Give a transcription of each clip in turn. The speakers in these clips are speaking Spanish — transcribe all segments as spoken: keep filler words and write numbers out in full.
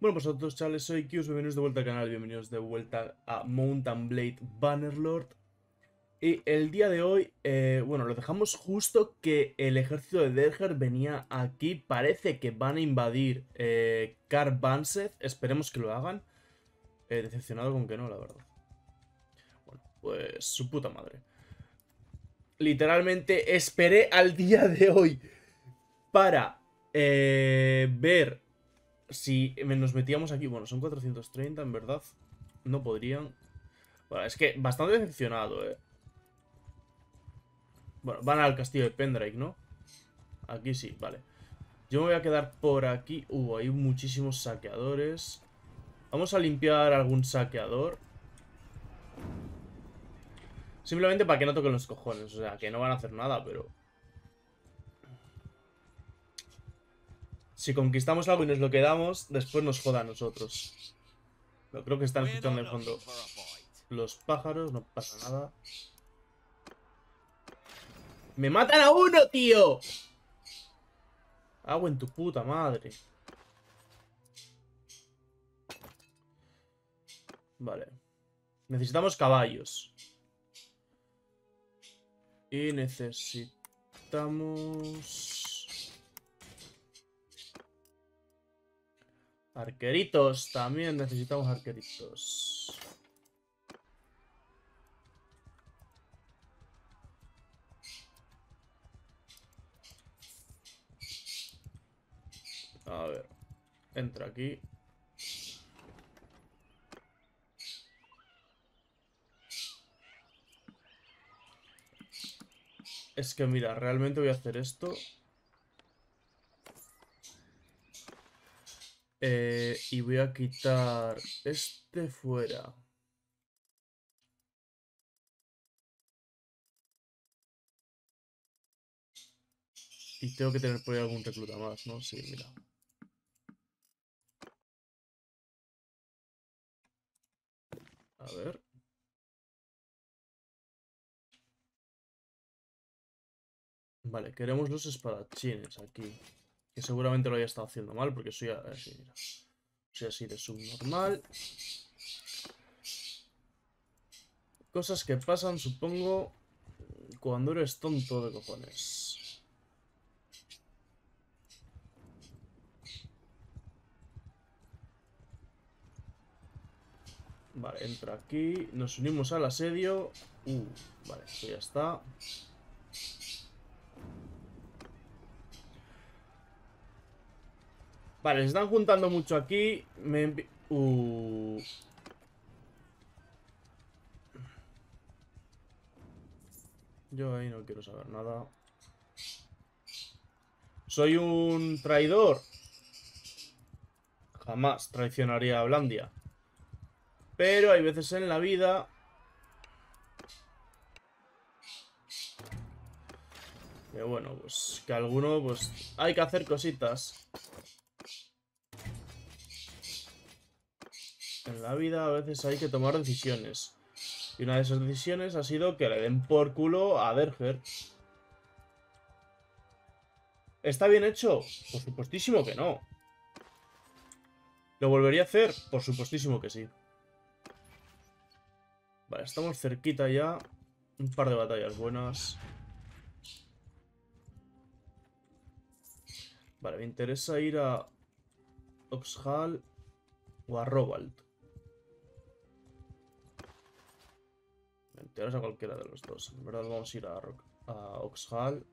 Bueno, pues a todos chavales, soy Kius, bienvenidos de vuelta al canal, bienvenidos de vuelta a Mount and Blade Bannerlord. Y el día de hoy, eh, bueno, lo dejamos justo que el ejército de Derger venía aquí. Parece que van a invadir eh, Carvanset, esperemos que lo hagan. Eh, decepcionado con que no, la verdad. Bueno, pues su puta madre. Literalmente esperé al día de hoy para eh, ver si nos metíamos aquí. Bueno, son cuatrocientos treinta, en verdad. No podrían. Bueno, es que bastante decepcionado, eh. Bueno, van al castillo de Pendrake, ¿no? Aquí sí, vale. Yo me voy a quedar por aquí. Uh, hay muchísimos saqueadores. Vamos a limpiar algún saqueador. Simplemente para que no toquen los cojones. O sea, que no van a hacer nada, pero... si conquistamos algo y nos lo quedamos, después nos joda a nosotros. Pero creo que están escuchando en fondo los pájaros, no pasa nada. ¡Me matan a uno, tío! Hago en tu puta madre. Vale. Necesitamos caballos. Y necesitamos... arqueritos. También necesitamos arqueritos. A ver. Entra aquí. Es que mira, realmente voy a hacer esto. Eh, y voy a quitar este fuera. Y tengo que tener por ahí algún recluta más, ¿no? Sí, mira. A ver. Vale, queremos los espadachines aquí. Que seguramente lo haya estado haciendo mal porque soy así, mira. Soy así de subnormal. Cosas que pasan, supongo, cuando eres tonto de cojones. Vale, entra aquí. Nos unimos al asedio. Uh, vale, esto ya está. Vale, se están juntando mucho aquí. Me envi... Uh... Yo ahí no quiero saber nada. ¿Soy un traidor? Jamás traicionaría a Blandia. Pero hay veces en la vida... que bueno, pues que alguno, pues hay que hacer cositas. En la vida a veces hay que tomar decisiones. Y una de esas decisiones ha sido que le den por culo a Derger. ¿Está bien hecho? Por supuestísimo que no. ¿Lo volvería a hacer? Por supuestísimo que sí. Vale, estamos cerquita ya. Un par de batallas buenas. Vale, me interesa ir a Oxhall o a Rowald. Me interesa cualquiera de los dos. En verdad vamos a ir a, Rock, a Oxhall.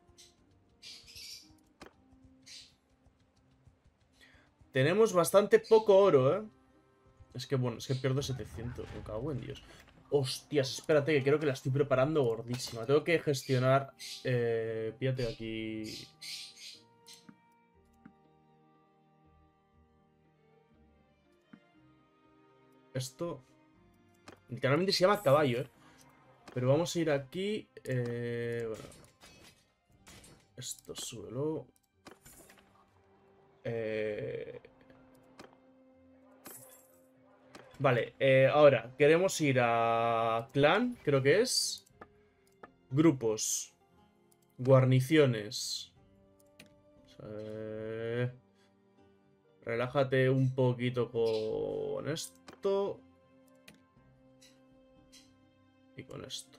Tenemos bastante poco oro, ¿eh? Es que bueno, es que pierdo setecientos. Me cago en Dios. Hostias, espérate, que creo que la estoy preparando gordísima. Tengo que gestionar... Eh, fíjate aquí... Esto... literalmente se llama caballo, ¿eh? Pero vamos a ir aquí... Eh, bueno. Esto súbelo. Eh... Vale, eh, ahora, queremos ir a clan, creo que es. Grupos. Guarniciones. Eh... Relájate un poquito con esto. Y con esto.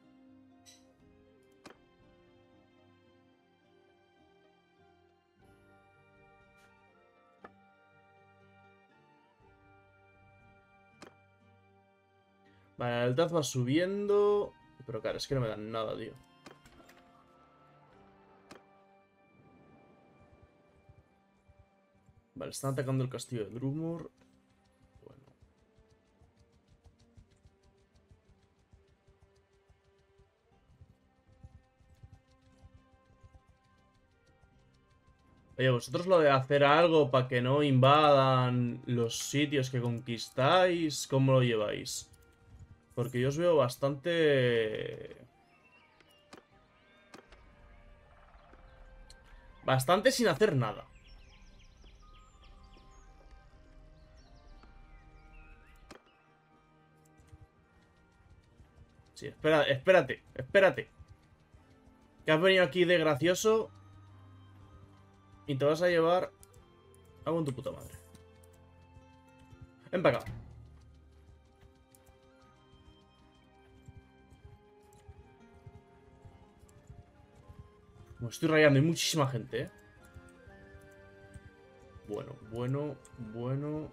Vale, la lealtad va subiendo. Pero claro, es que no me dan nada, tío. Vale, están atacando el castillo de Drumor. Bueno. Oye, vosotros lo de hacer algo para que no invadan los sitios que conquistáis, ¿cómo lo lleváis? Porque yo os veo bastante... Bastante sin hacer nada. Sí, espera, espérate, espérate. Que has venido aquí de gracioso y te vas a llevar algo en tu puta madre. Ven para acá. Me estoy rayando, hay muchísima gente, ¿eh? Bueno, bueno, bueno.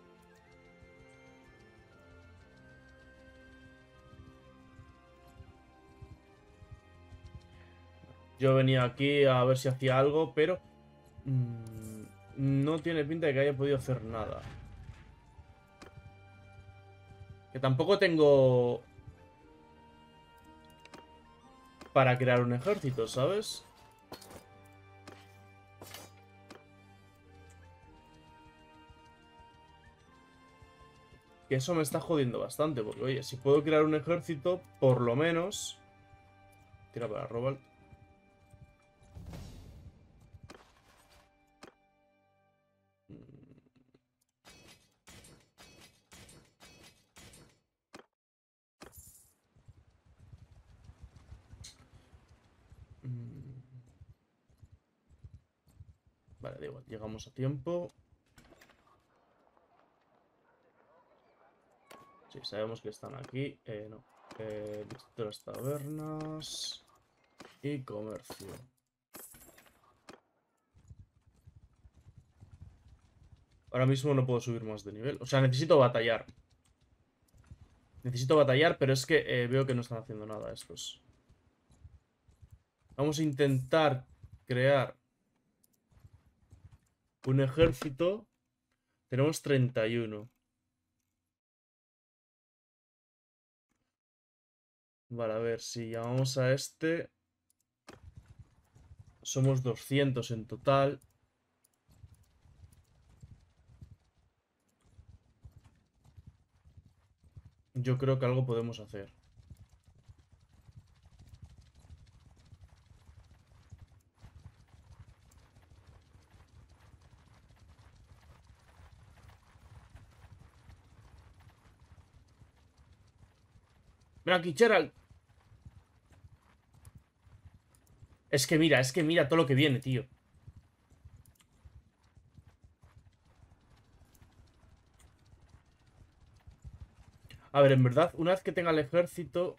Yo venía aquí a ver si hacía algo, pero... Mmm, no tiene pinta de que haya podido hacer nada. Que tampoco tengo... para crear un ejército, ¿sabes? Que eso me está jodiendo bastante, porque oye, si puedo crear un ejército, por lo menos... Tira para Robalt. Vale, da igual, llegamos a tiempo. Sí, sabemos que están aquí. Eh, no. Eh, distrito de las tabernas. Y comercio. Ahora mismo no puedo subir más de nivel. O sea, necesito batallar. Necesito batallar, pero es que eh, veo que no están haciendo nada estos. Vamos a intentar crear un ejército. Tenemos treinta y uno. Vale, a ver, si llamamos a este... Somos doscientos en total. Yo creo que algo podemos hacer. Ven aquí, Gerald. Es que mira, es que mira todo lo que viene, tío. A ver, en verdad, una vez que tenga el ejército...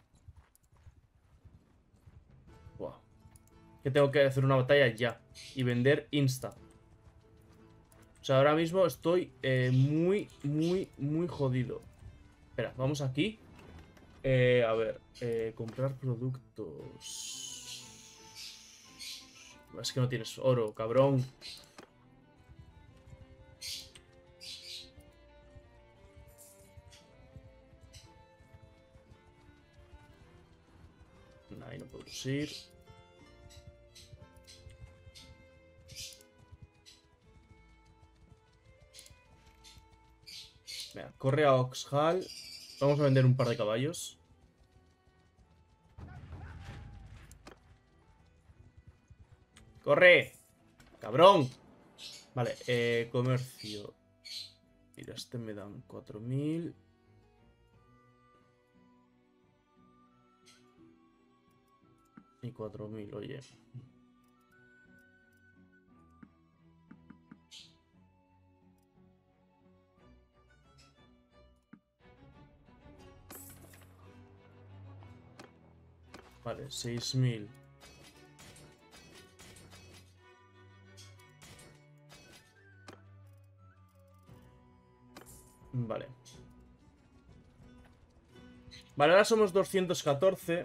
Buah. Que tengo que hacer una batalla ya. Y vender insta. O sea, ahora mismo estoy eh, muy, muy, muy jodido. Espera, vamos aquí. Eh, a ver, eh, comprar productos. Es que no tienes oro, cabrón. Ahí no podemos ir. Venga, corre a Oxhall. Vamos a vender un par de caballos. ¡Corre! ¡Cabrón! Vale, eh, comercio. Mira, este me dan cuatro mil. Y cuatro mil, oye. Vale, seis mil. Vale. Vale, ahora somos doscientos catorce.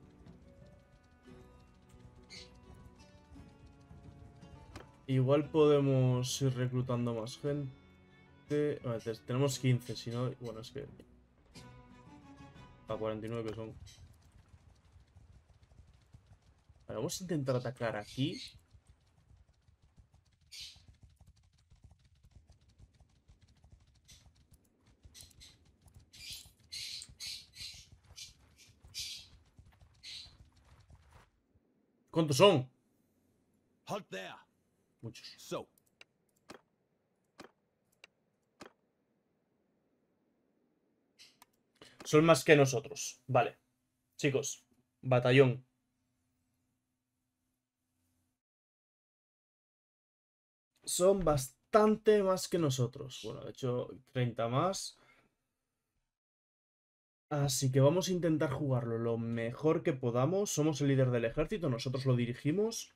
Igual podemos ir reclutando más gente. Vale, tenemos quince, si no... Bueno, es que... A cuarenta y nueve que son. Vale, vamos a intentar atacar aquí. ¿Cuántos son? Muchos. Son más que nosotros. Vale. Chicos, batallón. Son bastante más que nosotros. Bueno, de hecho, treinta más. Así que vamos a intentar jugarlo lo mejor que podamos. Somos el líder del ejército, nosotros lo dirigimos.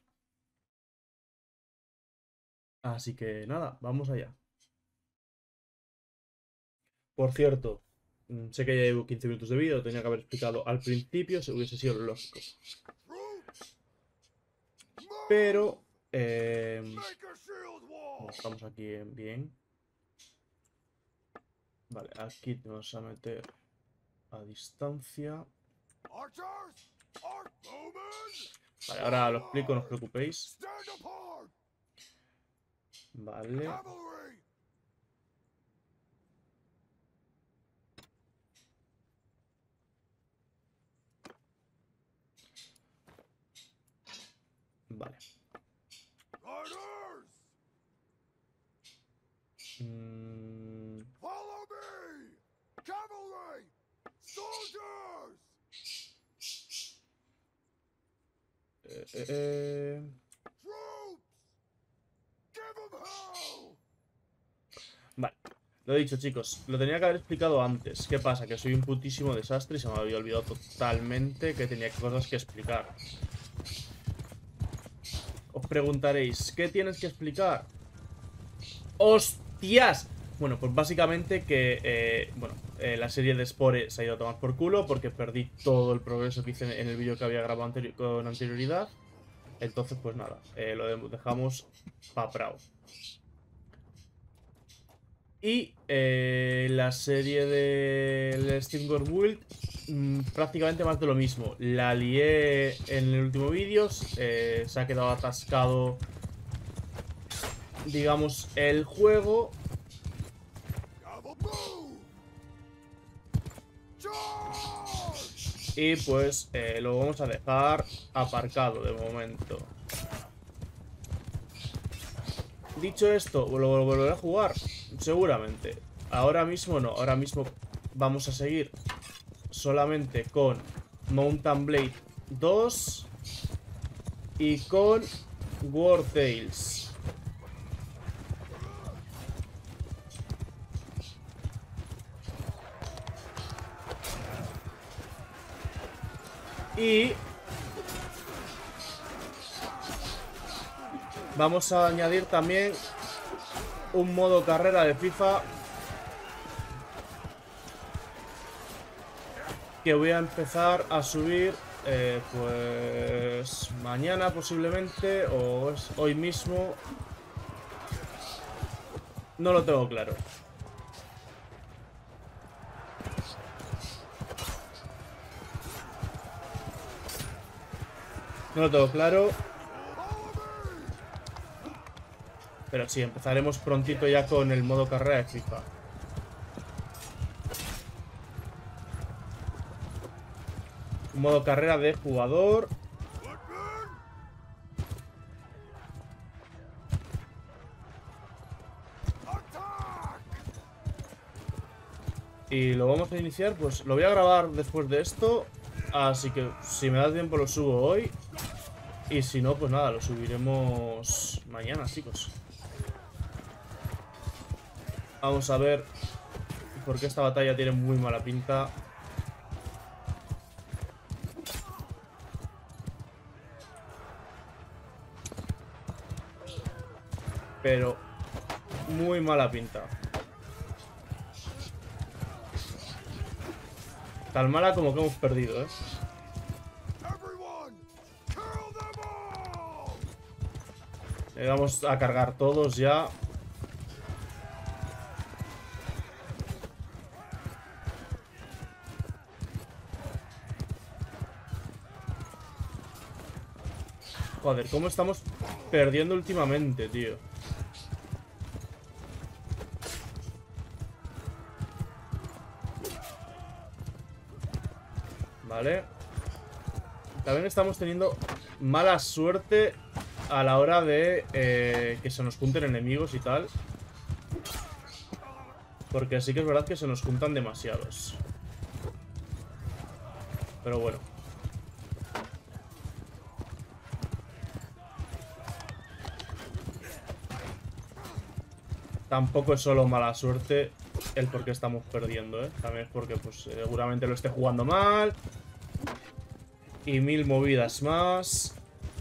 Así que nada, vamos allá. Por cierto, sé que ya llevo quince minutos de vídeo, lo tenía que haber explicado al principio, si hubiese sido lógico. Pero... Eh, estamos aquí bien. Vale, aquí te vamos a meter a distancia. Vale, ahora lo explico, no os preocupéis. Vale. Vale. Mm. Eh, eh, eh. Vale, lo he dicho, chicos, lo tenía que haber explicado antes. ¿Qué pasa? Que soy un putísimo desastre y se me había olvidado totalmente que tenía cosas que explicar. Os preguntaréis, ¿qué tienes que explicar? ¡Hostias! Bueno, pues básicamente que, eh, bueno, eh, la serie de Spore se ha ido a tomar por culo porque perdí todo el progreso que hice en el vídeo que había grabado anteri con anterioridad. Entonces, pues nada, eh, lo dejamos pa' prao. Y eh, la serie del Steamworld Build, mmm, prácticamente más de lo mismo. La lié en el último vídeo, eh, se ha quedado atascado, digamos, el juego. Y pues eh, lo vamos a dejar aparcado de momento. Dicho esto, ¿lo volveré a jugar? Seguramente. Ahora mismo no, ahora mismo vamos a seguir solamente con Mount and Blade dos y con War Tales. Y vamos a añadir también un modo carrera de FIFA que voy a empezar a subir eh, pues mañana posiblemente o es hoy mismo. No lo tengo claro. No lo tengo claro. Pero sí, empezaremos prontito ya con el modo carrera de FIFA. Un modo carrera de jugador. Y lo vamos a iniciar, pues lo voy a grabar después de esto. Así que si me da tiempo lo subo hoy. Y si no, pues nada, lo subiremos mañana, chicos. Vamos a ver, porque esta batalla tiene muy mala pinta. pero muy mala pinta. Tan mala como que hemos perdido, ¿eh? Le vamos a cargar todos ya. Joder, cómo estamos perdiendo últimamente, tío. Vale. También estamos teniendo mala suerte a la hora de eh, que se nos junten enemigos y tal. Porque sí que es verdad que se nos juntan demasiados. Pero bueno. Tampoco es solo mala suerte el por qué estamos perdiendo, ¿eh? También es porque pues seguramente lo esté jugando mal. Y mil movidas más.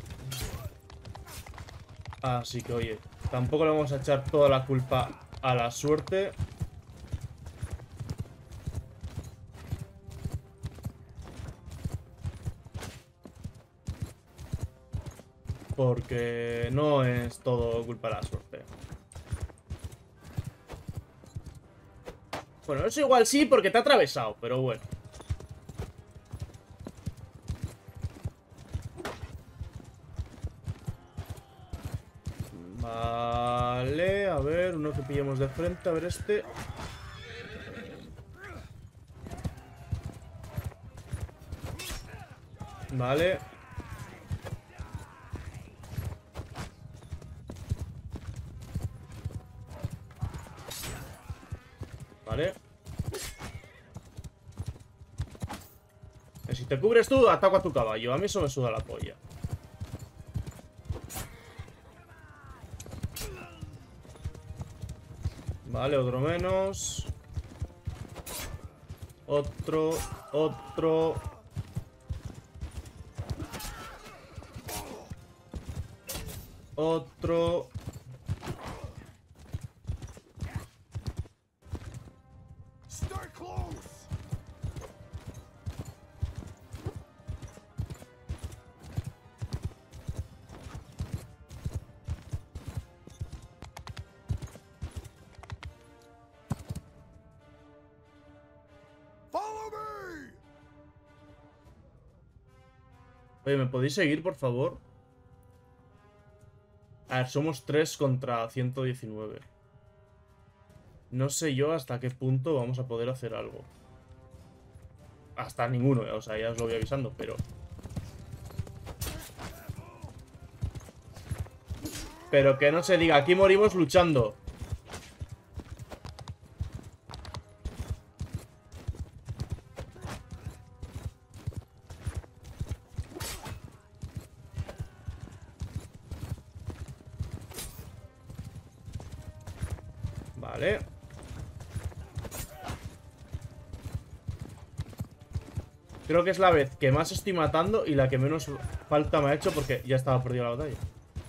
Así que, oye, tampoco le vamos a echar toda la culpa a la suerte. Porque no es todo culpa de la suerte. Bueno, eso igual sí, porque te ha atravesado, pero bueno. Vale, a ver, uno que pillemos de frente, a ver este. Vale. Vale. Si te cubres tú, ataco a tu caballo. A mí eso me suda la polla. Vale, otro menos. Otro, otro. Otro. Oye, ¿me podéis seguir, por favor? A ver, somos tres contra ciento diecinueve. No sé yo hasta qué punto vamos a poder hacer algo. Hasta ninguno, o sea, ya os lo voy avisando, pero... Pero que no se diga, aquí morimos luchando. Vale. Creo que es la vez que más estoy matando y la que menos falta me ha hecho porque ya estaba perdida la batalla.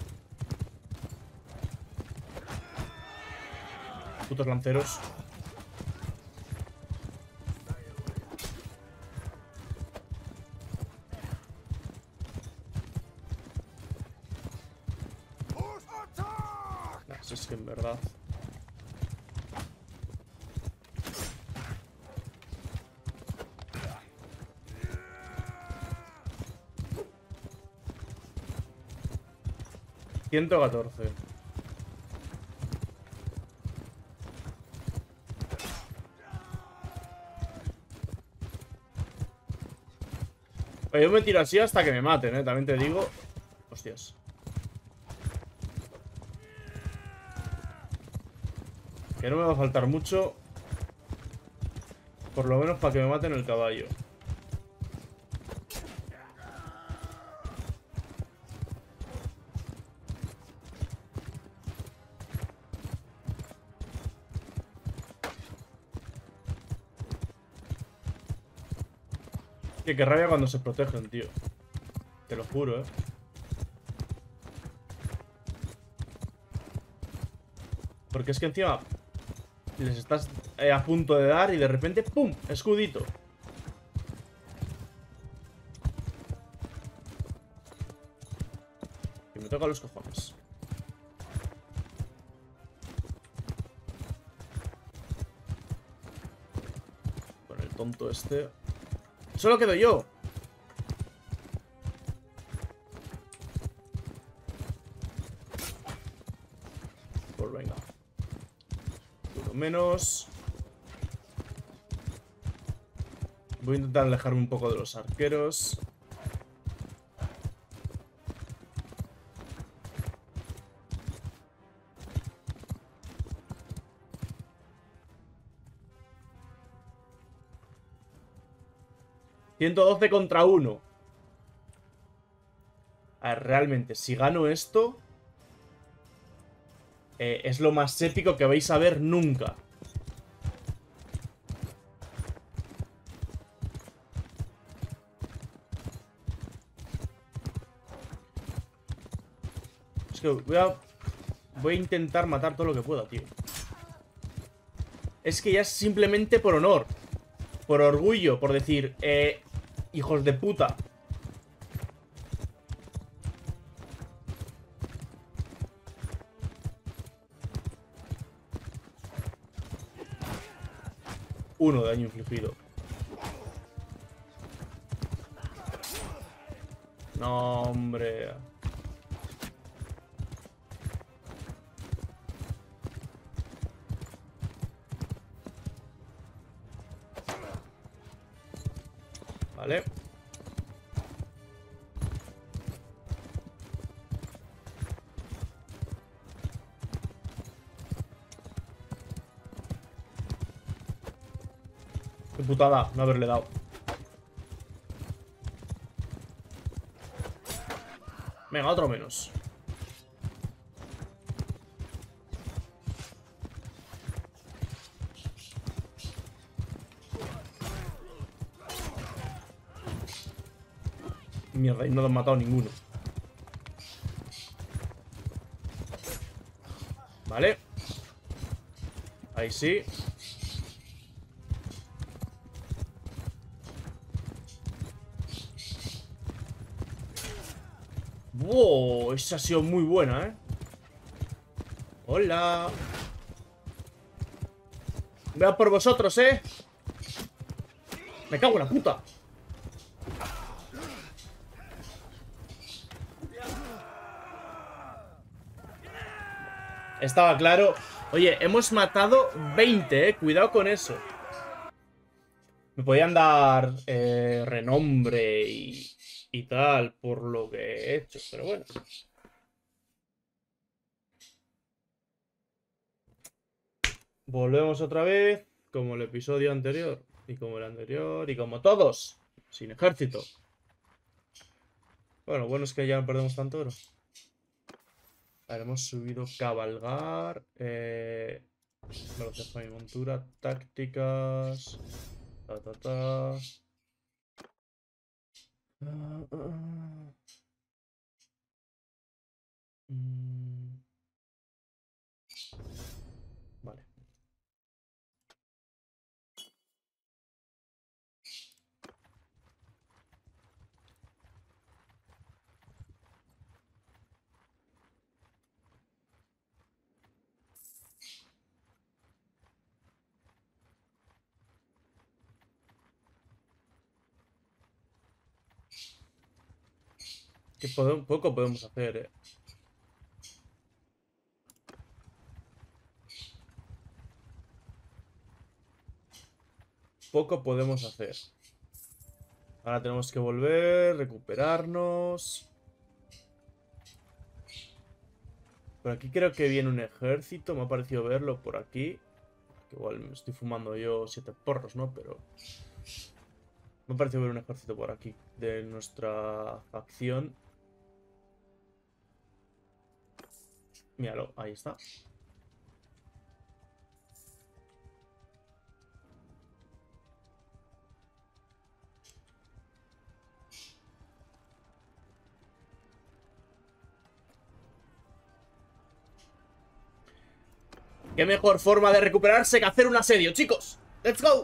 Putos lanceros. Nah, si es que en verdad... ciento catorce. Yo me tiro así hasta que me maten, ¿eh? También te digo... Hostias. Que no me va a faltar mucho. Por lo menos para que me maten el caballo. Que qué rabia cuando se protegen, tío. Te lo juro, eh. Porque es que encima les estás eh, a punto de dar y de repente ¡pum! Escudito. Y me toca los cojones. Con el tonto este. ¡Solo quedo yo! Pues venga. Uno menos. Voy a intentar alejarme un poco de los arqueros. ciento doce contra uno. A ver, realmente, si gano esto, eh, es lo más épico que vais a ver nunca. Es que voy a... Voy a intentar matar todo lo que pueda, tío. Es que ya es simplemente por honor. Por orgullo, por decir, eh... hijos de puta. Uno de daño infligido. No, hombre. Vale. Qué putada no haberle dado. Venga, otro menos. Mierda, y no han matado ninguno. Vale. Ahí sí. ¡Wow! Esa ha sido muy buena, ¿eh? Hola. Voy a por vosotros, ¿eh? Me cago en la puta. Estaba claro. Oye, hemos matado veinte, eh. Cuidado con eso. Me podían dar eh, renombre y, y tal por lo que he hecho, pero bueno. Volvemos otra vez, como el episodio anterior, y como el anterior, y como todos, sin ejército. Bueno, bueno es que ya no perdemos tanto oro. Vale, hemos subido cabalgar, eh, velocidad para mi montura, tácticas, ta ta ta. Ah, ah, ah. Mm. Vale. Que podemos, poco podemos hacer, eh. Poco podemos hacer. Ahora tenemos que volver, recuperarnos. Por aquí creo que viene un ejército. Me ha parecido verlo por aquí. Que igual me estoy fumando yo siete porros, ¿no? Pero... me ha parecido ver un ejército por aquí. De nuestra facción. Míralo, ahí está. qué mejor forma de recuperarse que hacer un asedio, chicos. ¡Let's go!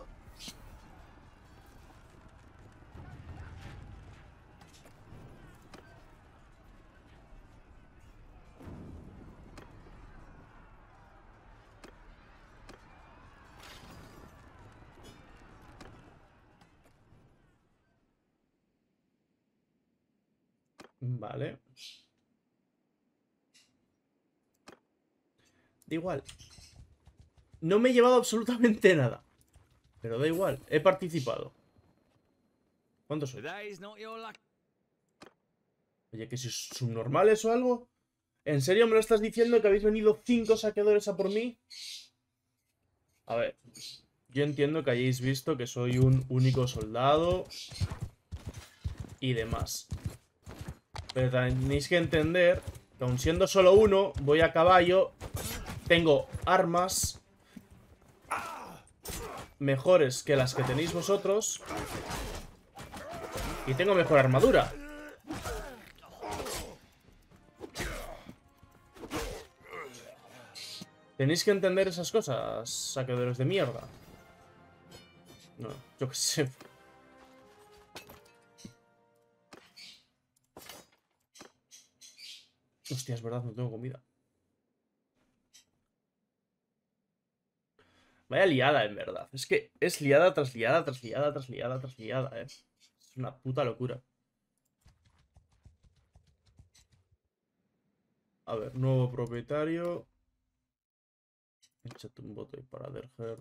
Vale. Da igual. No me he llevado absolutamente nada. Pero da igual, he participado. ¿Cuántos sois? Oye, que si subnormales o algo. ¿En serio me lo estás diciendo que habéis venido cinco saqueadores a por mí? A ver, yo entiendo que hayáis visto que soy un único soldado y demás. Pero tenéis que entender que aun siendo solo uno, voy a caballo, tengo armas mejores que las que tenéis vosotros y tengo mejor armadura. Tenéis que entender esas cosas, saqueadores de mierda. No, yo qué sé. Hostia, es verdad, no tengo comida. Vaya liada, en verdad. Es que es liada tras liada, tras liada, tras liada, tras liada, eh. Es una puta locura. A ver, nuevo propietario. Échate un voto ahí para Derhert.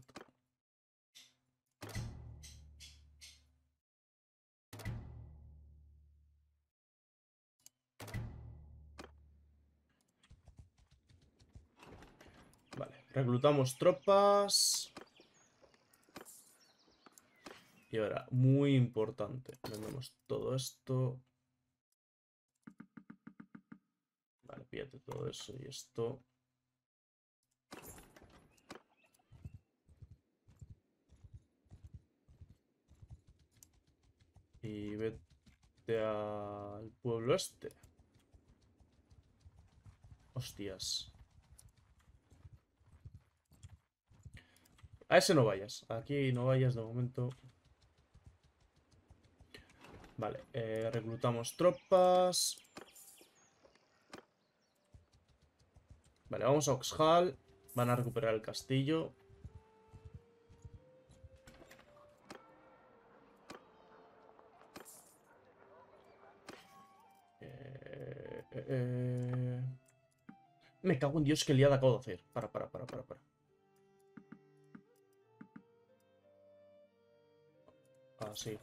Vale, reclutamos tropas. Y ahora, muy importante. Vendemos todo esto. Vale, pídate todo eso y esto. Y vete al pueblo este. Hostias. A ese no vayas. Aquí no vayas de momento. Vale, eh, reclutamos tropas. Vale, vamos a Oxhall. Van a recuperar el castillo. Eh, eh, eh. Me cago en Dios, que liada acabo de hacer. Para, para, para, para, para. Ah, sí.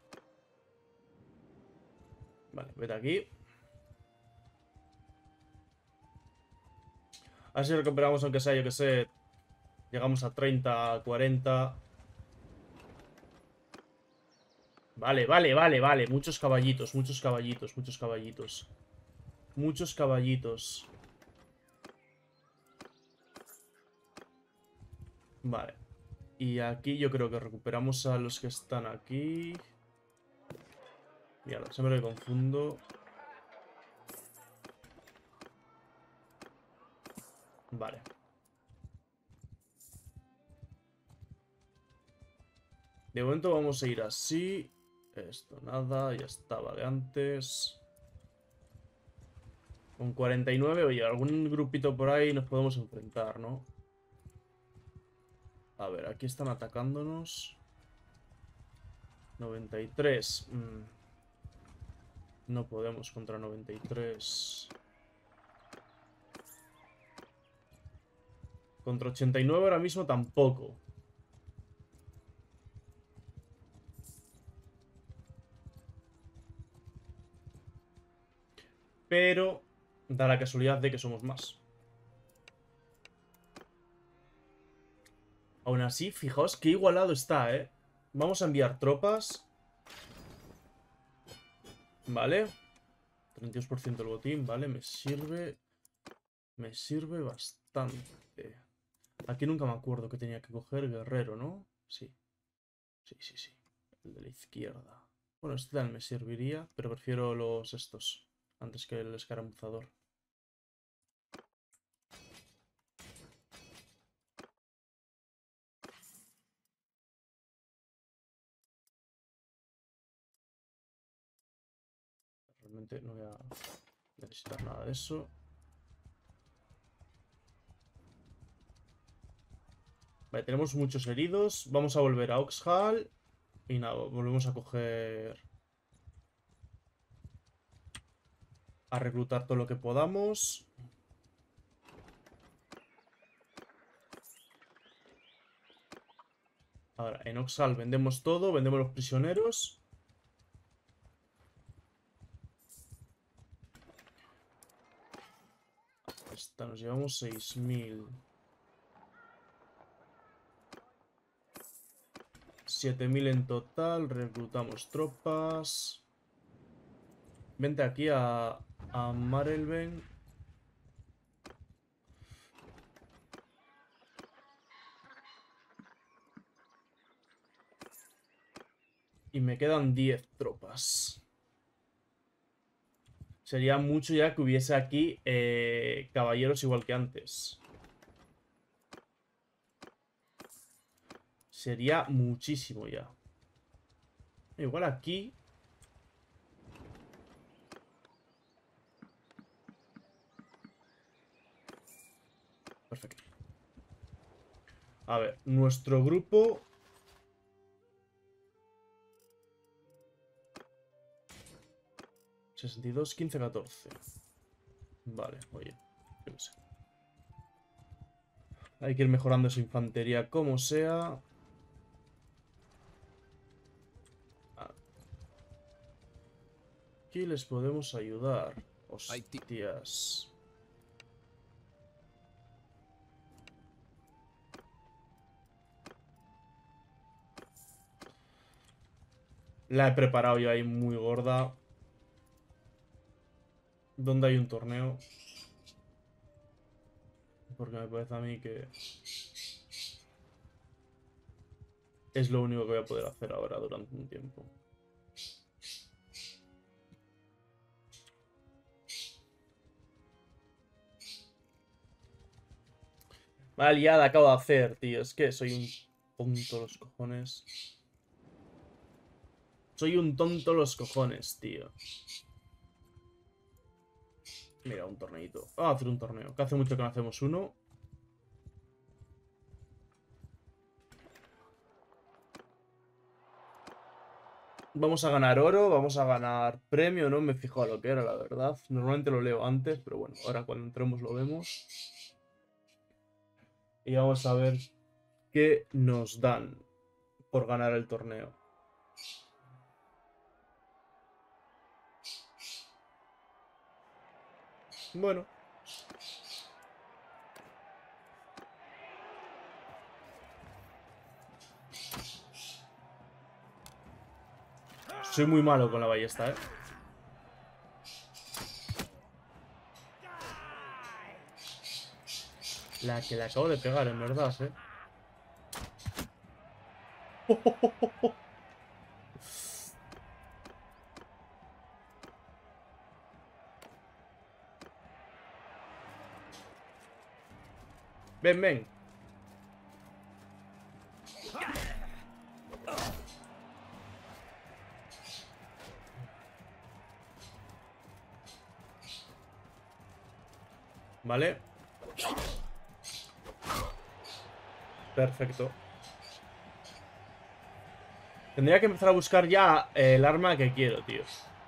Vale, vete aquí. A ver si recuperamos, aunque sea, yo que sé. Llegamos a treinta, cuarenta. Vale, vale, vale, vale. Muchos caballitos, muchos caballitos, muchos caballitos. Muchos caballitos. Vale. Y aquí yo creo que recuperamos a los que están aquí. Mierda, siempre me confundo. Vale. De momento vamos a ir así. Esto nada, ya estaba de antes. Con cuarenta y nueve, oye, algún grupito por ahí nos podemos enfrentar, ¿no? A ver, aquí están atacándonos. noventa y tres. Mm. No podemos contra noventa y tres. Contra ochenta y nueve ahora mismo tampoco. Pero da la casualidad de que somos más. Aún así, fijaos qué igualado está, ¿eh? Vamos a enviar tropas. Vale. treinta y dos por ciento del botín, vale, me sirve. Me sirve bastante. Aquí nunca me acuerdo que tenía que coger guerrero, ¿no? Sí. Sí, sí, sí. El de la izquierda. Bueno, este también me serviría, pero prefiero los estos antes que el escaramuzador. realmente no voy a necesitar nada de eso. Vale, tenemos muchos heridos. Vamos a volver a Oxhall. Y nada, volvemos a coger... A reclutar todo lo que podamos. Ahora, en Oxhall vendemos todo, vendemos los prisioneros. Esta nos llevamos seis mil. siete mil en total, reclutamos tropas. Vente aquí a, a Marelven. Y me quedan diez tropas. Sería mucho ya que hubiese aquí eh, caballeros igual que antes. Sería muchísimo ya. Igual aquí. Perfecto. A ver, nuestro grupo... sesenta y dos, quince, catorce. Vale, oye, yo qué sé. Hay que ir mejorando esa infantería como sea. Aquí les podemos ayudar. Hostias. La he preparado yo ahí muy gorda. ¿Dónde hay un torneo? Porque me parece a mí que es lo único que voy a poder hacer ahora durante un tiempo. Vale, liada acabo de hacer, tío. Es que soy un tonto los cojones. Soy un tonto los cojones, tío. Mira, un torneito. Vamos a hacer un torneo. Que hace mucho que no hacemos uno. Vamos a ganar oro, vamos a ganar premio. No me fijo a lo que era, la verdad. Normalmente lo leo antes, pero bueno, ahora cuando entremos lo vemos. Y vamos a ver qué nos dan por ganar el torneo. Bueno. Soy muy malo con la ballesta, ¿eh? La que le acabo de pegar, en verdad, ¿eh? Oh, oh, oh, oh. Ven, ven. Vale. Perfecto. Tendría que empezar a buscar ya el arma que quiero, tío.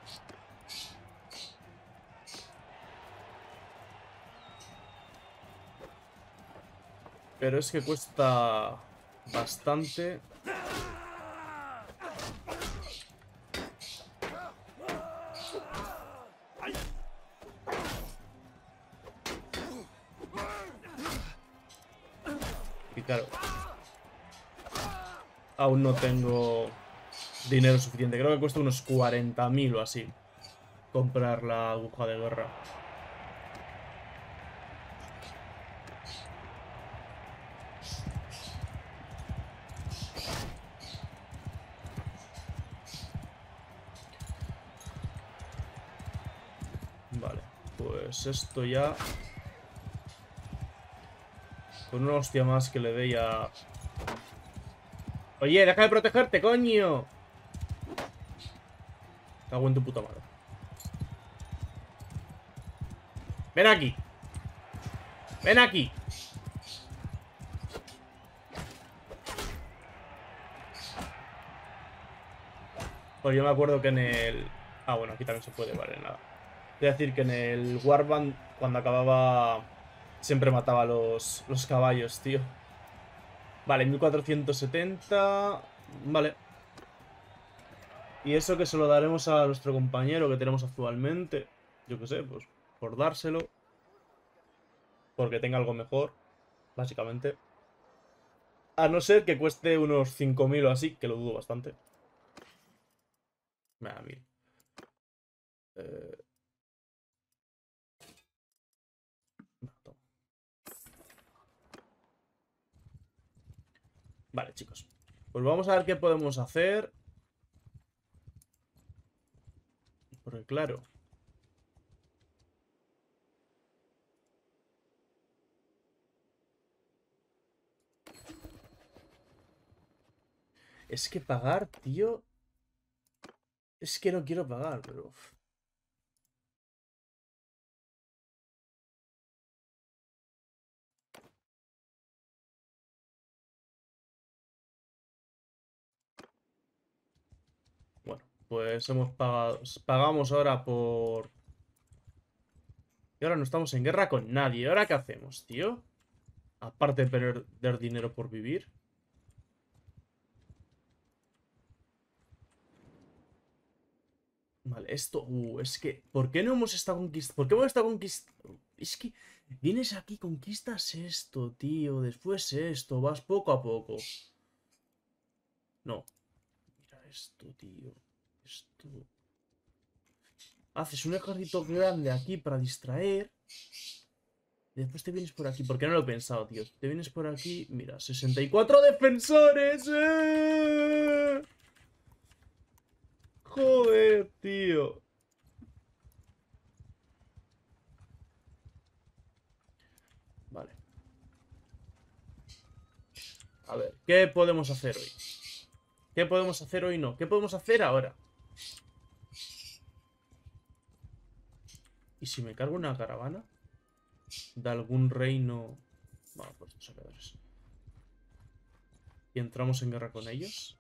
Pero es que cuesta bastante. Y claro, aún no tengo dinero suficiente. Creo que cuesta unos cuarenta mil o así comprar la aguja de guerra. Vale, pues esto ya... Con una hostia más que le dé ya... Oye, deja de protegerte, coño. Cago en tu puta madre. Ven aquí. Ven aquí. Pues yo me acuerdo que en el... Ah, bueno, aquí también se puede, vale, nada. Voy a decir que en el Warband, cuando acababa, siempre mataba a los, los caballos, tío. Vale, mil cuatrocientos setenta. Vale. Y eso que se lo daremos a nuestro compañero que tenemos actualmente. Yo qué sé, pues por dárselo. Porque tenga algo mejor, básicamente. A no ser que cueste unos cinco mil o así, que lo dudo bastante. Me da mil. Eh... no, toma. Vale, chicos. Pues vamos a ver qué podemos hacer. Porque claro... Es que pagar, tío... Es que no quiero pagar, pero... Bueno, pues hemos pagado... Pagamos ahora por... Y ahora no estamos en guerra con nadie. ¿Ahora qué hacemos, tío? Aparte de perder dinero por vivir. Vale, esto... Uh, es que... ¿Por qué no hemos estado conquistando? ¿Por qué hemos estado conquistando? Es que... Vienes aquí, conquistas esto, tío. Después esto. Vas poco a poco. No. Mira esto, tío. Esto... Haces un ejército grande aquí para distraer. Después te vienes por aquí. ¿Por qué no lo he pensado, tío? Te vienes por aquí. Mira, sesenta y cuatro defensores. ¡Eh! Joder, tío. Vale. A ver, ¿qué podemos hacer hoy? ¿Qué podemos hacer hoy no? ¿Qué podemos hacer ahora? ¿Y si me cargo una caravana? De algún reino... Vamos, pues los saqueadores. Y entramos en guerra con ellos.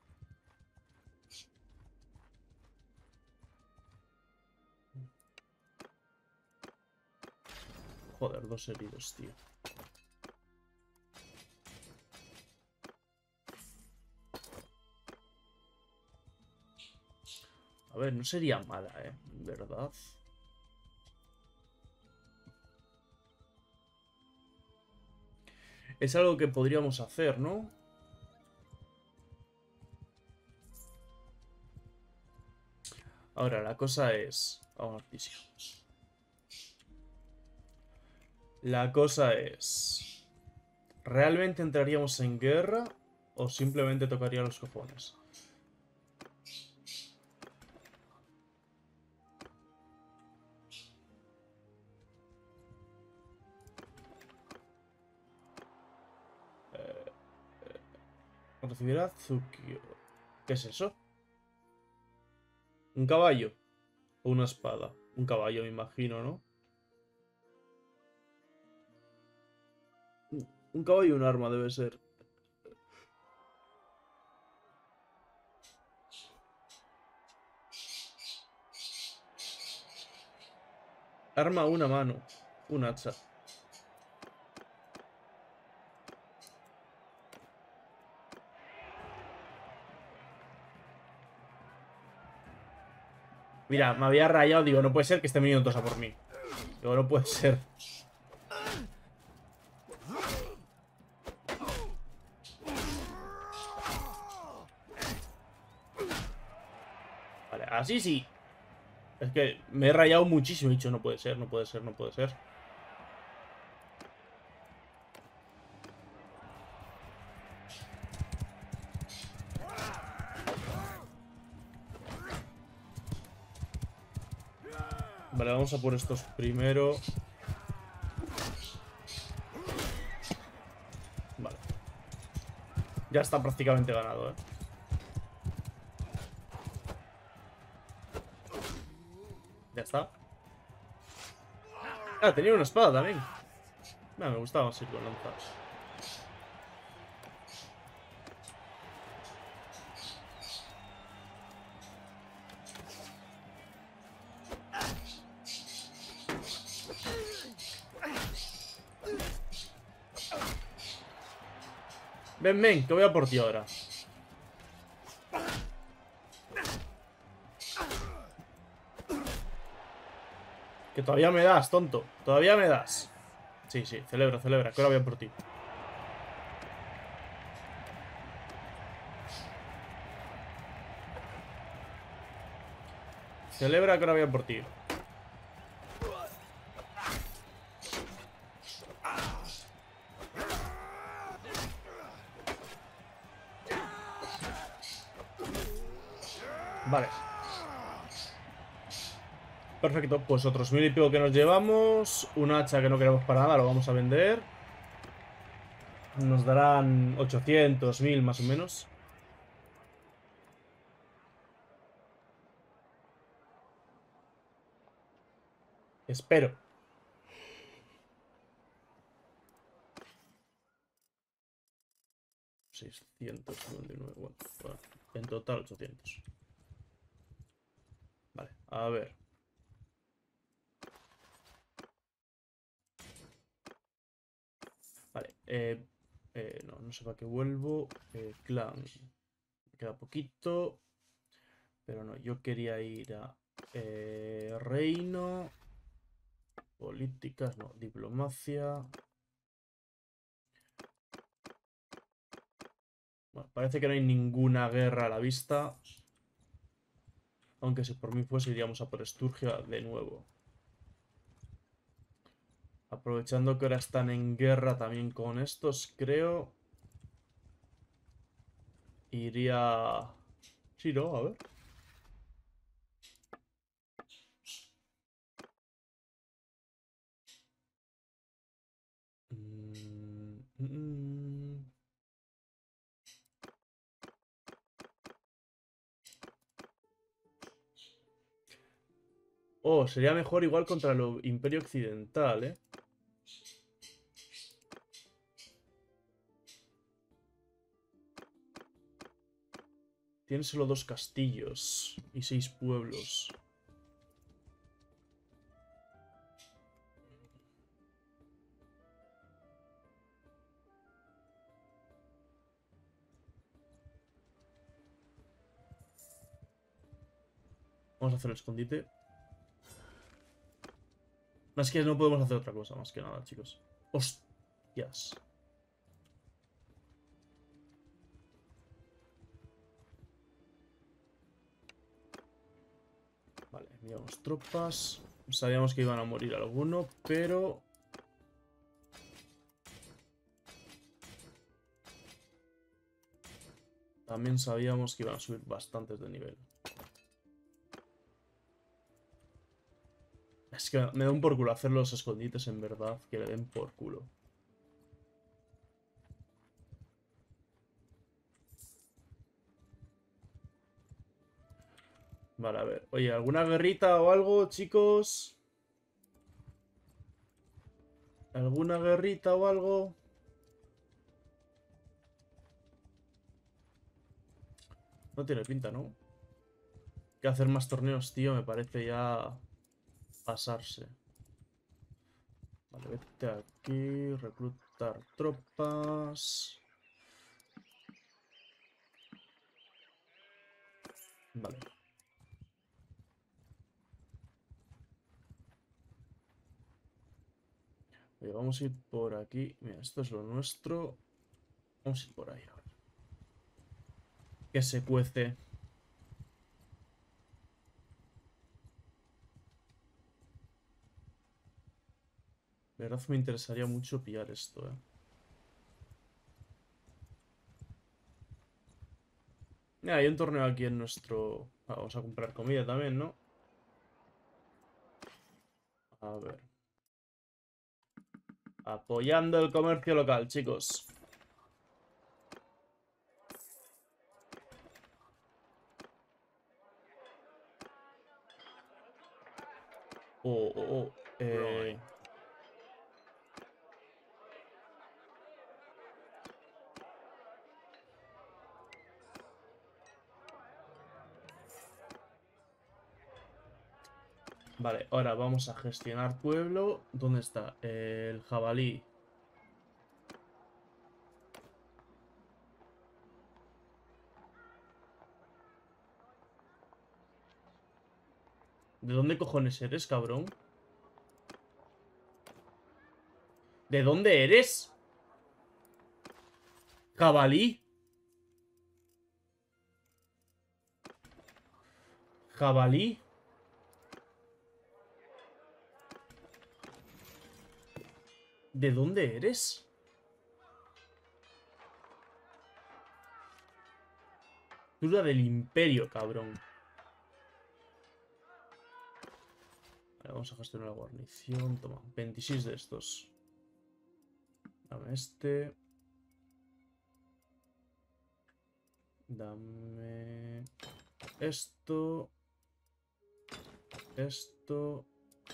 Joder, dos heridos, tío. A ver, no sería mala, ¿eh? ¿Verdad? Es algo que podríamos hacer, ¿no? Ahora, la cosa es... Vamos, Artisio. La cosa es... ¿Realmente entraríamos en guerra? ¿O simplemente tocaría los cojones? Eh, eh, recibirá Tsukio. ¿Qué es eso? ¿Un caballo? ¿O una espada? Un caballo, me imagino, ¿no? Un caballo y un arma debe ser. Arma a una mano. Un hacha. Mira, me había rayado. Digo, no puede ser que esté viniendo todos a por mí. Digo, no puede ser. Vale, así sí. Es que me he rayado muchísimo. He dicho, no puede ser, no puede ser, no puede ser. Vale, vamos a por estos primero. Vale. Ya está prácticamente ganado, ¿eh? Ya está. Ah, tenía una espada también. Ah, me gustaba más ir con lanzas. Ven, ven, que voy a por ti ahora. Que todavía me das, tonto. Todavía me das. Sí, sí, celebra, celebra, que ahora voy a por ti. Celebra que ahora voy a por ti. Vale. Perfecto, pues otros mil y pico que nos llevamos. Un hacha que no queremos para nada, lo vamos a vender. Nos darán ochocientos, mil más o menos. Espero. seiscientos noventa y nueve, bueno, bueno, en total ochocientos. Vale, a ver. Vale, eh, eh, no, no sé para qué vuelvo. Eh, clan. Me queda poquito. Pero no, yo quería ir a eh, reino. Políticas, no, diplomacia. Bueno, parece que no hay ninguna guerra a la vista. Aunque si por mí fuese iríamos a por Esturgia de nuevo. Aprovechando que ahora están en guerra también con estos, creo. Iría... Sí, ¿no? A ver. Mm, mm. Oh, sería mejor igual contra el Imperio Occidental, ¿eh? Tiene solo dos castillos y seis pueblos. Vamos a hacer el escondite. Más que no podemos hacer otra cosa, más que nada, chicos. Hostias. Vale, enviamos tropas. Sabíamos que iban a morir alguno, pero... también sabíamos que iban a subir bastantes de nivel. Es que me da un por culo hacer los escondites, en verdad. Que le den por culo. Vale, a ver. Oye, ¿alguna guerrita o algo, chicos? ¿Alguna guerrita o algo? No tiene pinta, ¿no? Que hacer más torneos, tío, me parece ya pasarse. Vale, vete aquí, reclutar tropas. Vale. Oye, vamos a ir por aquí. Mira, esto es lo nuestro. Vamos a ir por ahí, a ver. Que se cuece. De verdad me interesaría mucho pillar esto, eh. Mira, hay un torneo aquí en nuestro... Ah, vamos a comprar comida también, ¿no? A ver. Apoyando el comercio local, chicos. Oh, oh, oh. Eh... Vale, ahora vamos a gestionar pueblo. ¿Dónde está? El jabalí. ¿De dónde cojones eres, cabrón? ¿De dónde eres? ¿Jabalí? ¿Jabalí? ¿De dónde eres? Dura del imperio, cabrón. Vale, vamos a gestionar la guarnición. Toma, veintiséis de estos. Dame este. Dame esto. Esto.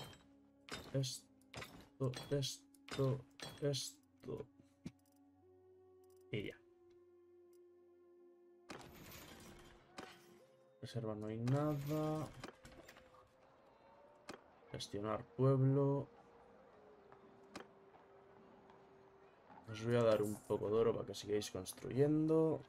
Esto. Esto. Esto. Y ya. Reserva no hay nada. Gestionar pueblo. Os voy a dar un poco de oro para que sigáis construyendo.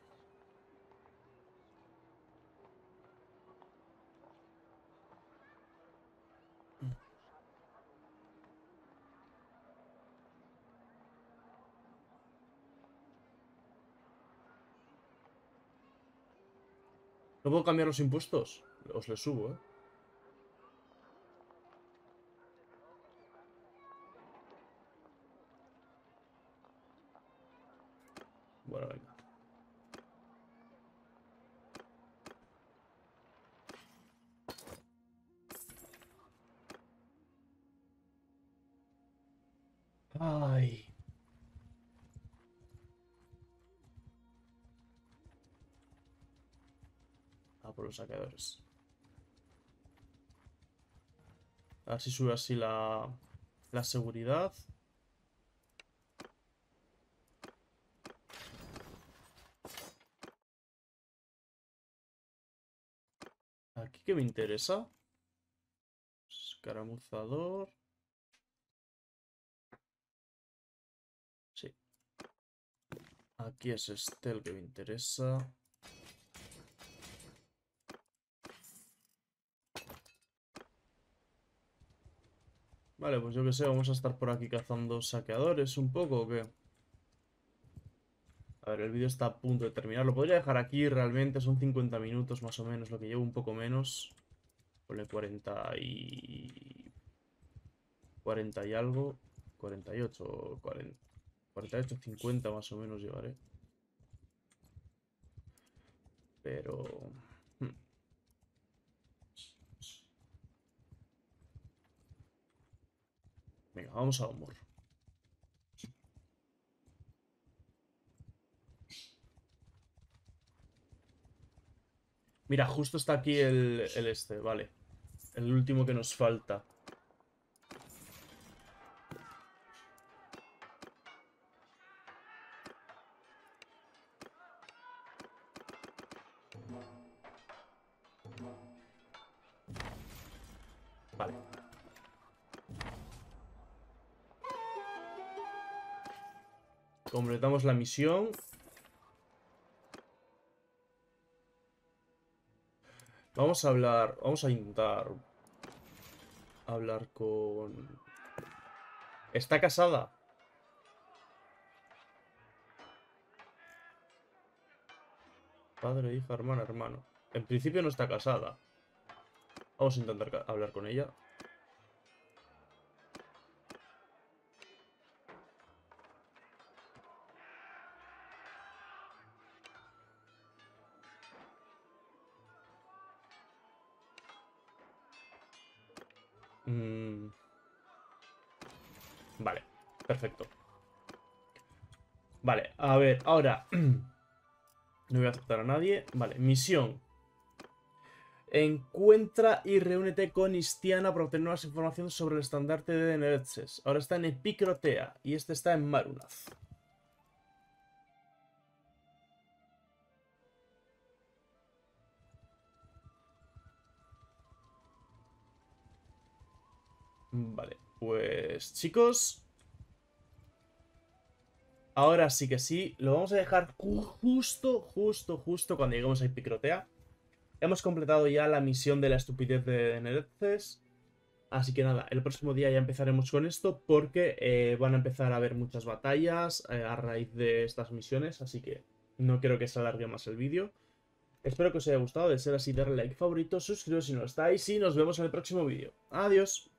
¿No puedo cambiar los impuestos? Os les subo, ¿eh? Bueno, venga. Ay. Ah, por los saqueadores. A ver si sube así la, la seguridad. Aquí que me interesa. Escaramuzador. Sí. Aquí es este el que me interesa. Vale, pues yo que sé, vamos a estar por aquí cazando saqueadores un poco, ¿o qué? A ver, el vídeo está a punto de terminar. Lo podría dejar aquí realmente, son cincuenta minutos más o menos, lo que llevo un poco menos. Ponle cuarenta y... cuarenta y algo. cuarenta y ocho, cuarenta, cuarenta y ocho, cincuenta más o menos llevaré. Pero... hmm. Venga, vamos a humor. Mira, justo está aquí el, el este, vale. El último que nos falta. Vale. Completamos la misión. Vamos a hablar, vamos a intentar hablar con... ¿Está casada? Padre, hija, hermana, hermano. En principio no está casada. Vamos a intentar hablar con ella. Mm, Vale, perfecto. Vale, a ver, ahora... No voy a aceptar a nadie. Vale, misión. Encuentra y reúnete con Istiana para obtener más información sobre el estandarte de Neretzes. Ahora está en Epicrotea y este está en Marunaz. Vale, pues chicos, ahora sí que sí, lo vamos a dejar justo, justo, justo cuando lleguemos a Epicrotea. Hemos completado ya la misión de la estupidez de Nerezes. Así que nada, el próximo día ya empezaremos con esto porque eh, van a empezar a haber muchas batallas eh, a raíz de estas misiones, así que no quiero que se alargue más el vídeo. Espero que os haya gustado, de ser así darle like favorito, suscribiros si no lo estáis y nos vemos en el próximo vídeo. Adiós.